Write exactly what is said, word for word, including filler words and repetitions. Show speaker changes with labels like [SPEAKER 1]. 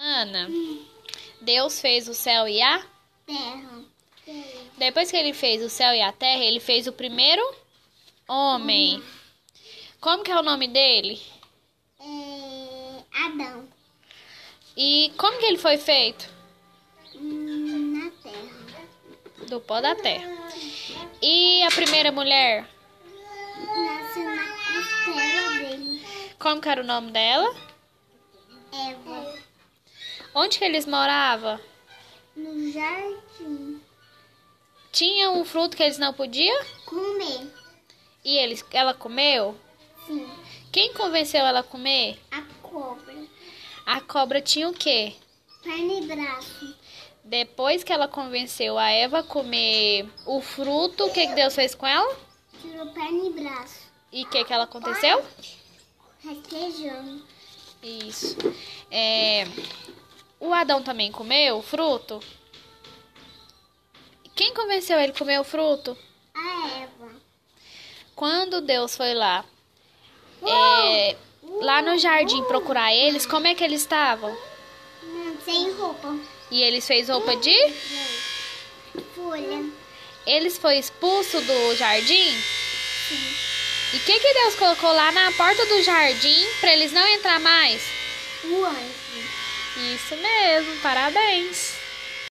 [SPEAKER 1] Ana, Deus fez o céu e a
[SPEAKER 2] terra.
[SPEAKER 1] Depois que ele fez o céu e a terra, ele fez o primeiro homem. Como que é o nome dele?
[SPEAKER 2] É Adão.
[SPEAKER 1] E como que ele foi feito?
[SPEAKER 2] Hum, na terra.
[SPEAKER 1] Do pó da terra. E a primeira mulher?
[SPEAKER 2] Nasceu na costela dele.
[SPEAKER 1] Como que era o nome dela?
[SPEAKER 2] Eva.
[SPEAKER 1] Onde que eles moravam?
[SPEAKER 2] No jardim.
[SPEAKER 1] Tinha um fruto que eles não podiam?
[SPEAKER 2] Comer.
[SPEAKER 1] E eles, ela comeu?
[SPEAKER 2] Sim.
[SPEAKER 1] Quem convenceu ela a comer?
[SPEAKER 2] A cobra.
[SPEAKER 1] A cobra tinha o quê?
[SPEAKER 2] Perna e braço.
[SPEAKER 1] Depois que ela convenceu a Eva a comer o fruto, o que que Deus fez com ela?
[SPEAKER 2] Tirou perna e braço.
[SPEAKER 1] E o que que ela aconteceu?
[SPEAKER 2] Requeijão.
[SPEAKER 1] Isso. É, o Adão também comeu o fruto? Quem convenceu ele a comer o fruto?
[SPEAKER 2] A Eva.
[SPEAKER 1] Quando Deus foi lá, é, lá no jardim procurar eles, como é que eles estavam?
[SPEAKER 2] Hum, sem roupa.
[SPEAKER 1] E eles fez roupa de?
[SPEAKER 2] Folha.
[SPEAKER 1] Eles foi expulso do jardim?
[SPEAKER 2] Sim.
[SPEAKER 1] E o que que Deus colocou lá na porta do jardim para eles não entrar mais?
[SPEAKER 2] O anjo.
[SPEAKER 1] Isso mesmo, parabéns.